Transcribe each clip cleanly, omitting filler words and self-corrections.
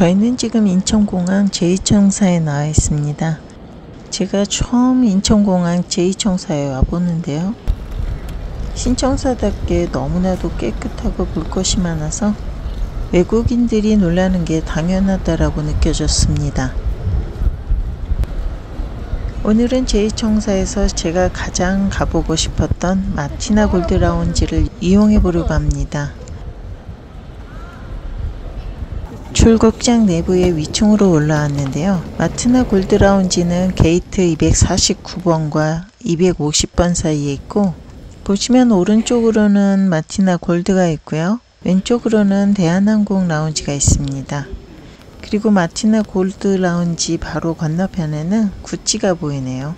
저희는 지금 인천공항 제2청사에 나와 있습니다. 제가 처음 인천공항 제2청사에 와보는데요. 신청사답게 너무나도 깨끗하고 볼 것이 많아서 외국인들이 놀라는 게 당연하다라고 느껴졌습니다. 오늘은 제2청사에서 제가 가장 가보고 싶었던 마티나 골드 라운지를 이용해 보려고 합니다. 출국장 내부의 위층으로 올라왔는데요. 마티나 골드 라운지는 게이트 249번과 250번 사이에 있고, 보시면 오른쪽으로는 마티나 골드가 있고요. 왼쪽으로는 대한항공 라운지가 있습니다. 그리고 마티나 골드 라운지 바로 건너편에는 구찌가 보이네요.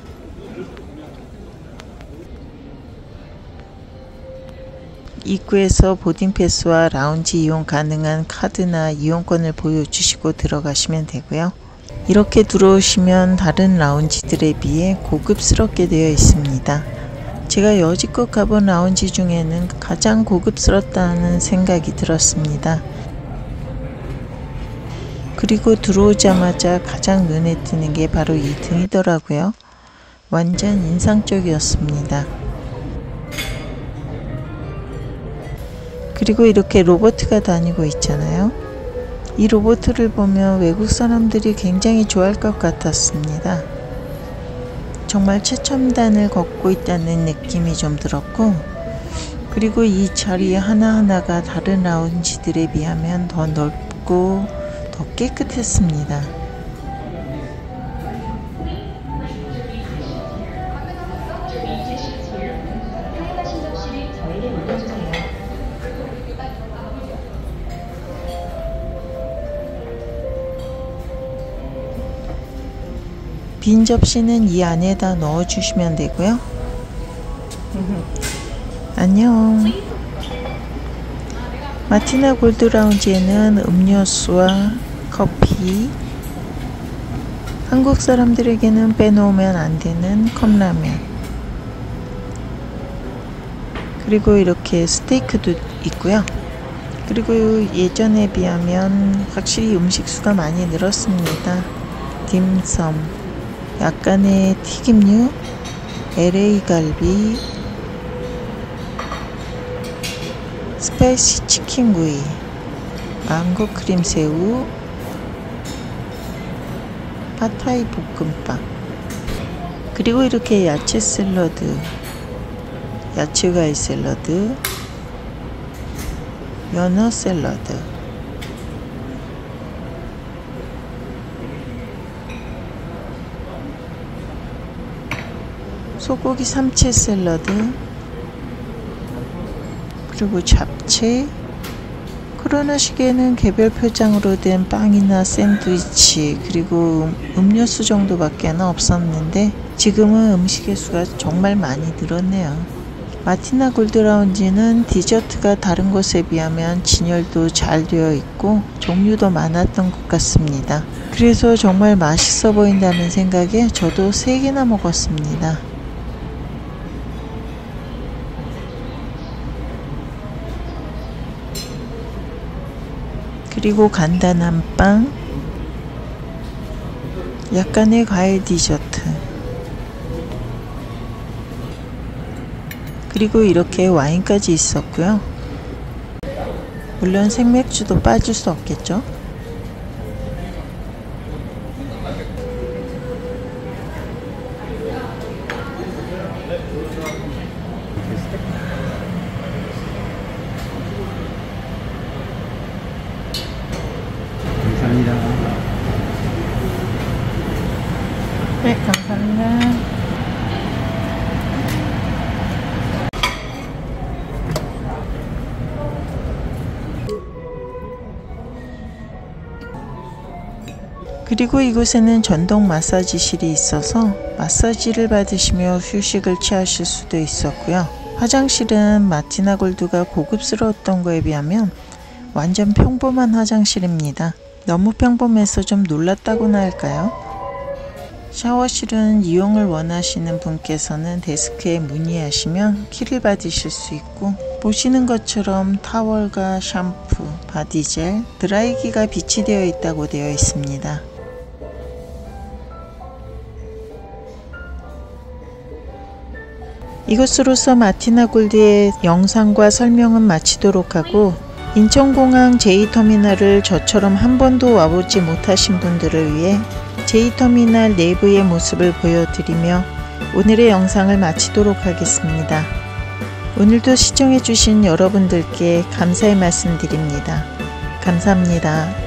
입구에서 보딩 패스와 라운지 이용 가능한 카드나 이용권을 보여주시고 들어가시면 되고요. 이렇게 들어오시면 다른 라운지들에 비해 고급스럽게 되어 있습니다. 제가 여지껏 가본 라운지 중에는 가장 고급스럽다는 생각이 들었습니다. 그리고 들어오자마자 가장 눈에 띄는 게 바로 이 등이더라고요. 완전 인상적이었습니다. 그리고 이렇게 로봇가 다니고 있잖아요. 이 로봇을 보면 외국 사람들이 굉장히 좋아할 것 같았습니다. 정말 최첨단을 걷고 있다는 느낌이 좀 들었고, 그리고 이 자리 하나하나가 다른 라운지들에 비하면 더 넓고 더 깨끗했습니다. 빈 접시는 이 안에다 넣어주시면 되고요. 안녕. 마티나 골드 라운지에는 음료수와 커피, 한국 사람들에게는 빼놓으면 안 되는 컵라면, 그리고 이렇게 스테이크도 있고요. 그리고 예전에 비하면 확실히 음식수가 많이 늘었습니다. 딤섬, 약간의 튀김류, LA 갈비, 스파이시 치킨구이, 망고 크림새우, 팟타이 볶음밥, 그리고 이렇게 야채 샐러드, 야채과일 샐러드, 연어 샐러드, 소고기 삼채 샐러드, 그리고 잡채, 코로나 시기에는 개별 표장으로 된 빵이나 샌드위치, 그리고 음료수 정도밖에 없었는데 지금은 음식의 수가 정말 많이 늘었네요. 마티나 골드 라운지는 디저트가 다른 곳에 비하면 진열도 잘 되어 있고 종류도 많았던 것 같습니다. 그래서 정말 맛있어 보인다는 생각에 저도 3개나 먹었습니다. 그리고 간단한 빵, 약간의 과일 디저트, 그리고 이렇게 와인까지 있었고요. 물론 생맥주도 빠질 수 없겠죠. 감사합니다. 네, 감사합니다. 그리고 이곳에는 전동 마사지실이 있어서 마사지를 받으시며 휴식을 취하실 수도 있었고요. 화장실은 마티나 골드가 고급스러웠던 거에 비하면 완전 평범한 화장실입니다. 너무 평범해서 좀 놀랐다고나 할까요? 샤워실은 이용을 원하시는 분께서는 데스크에 문의하시면 키를 받으실 수 있고, 보시는 것처럼 타월과 샴푸, 바디젤, 드라이기가 비치되어 있다고 되어 있습니다. 이것으로서 마티나 골드의 영상과 설명은 마치도록 하고, 인천공항 J터미널을 저처럼 한 번도 와보지 못하신 분들을 위해 J터미널 내부의 모습을 보여드리며 오늘의 영상을 마치도록 하겠습니다. 오늘도 시청해주신 여러분들께 감사의 말씀 드립니다. 감사합니다.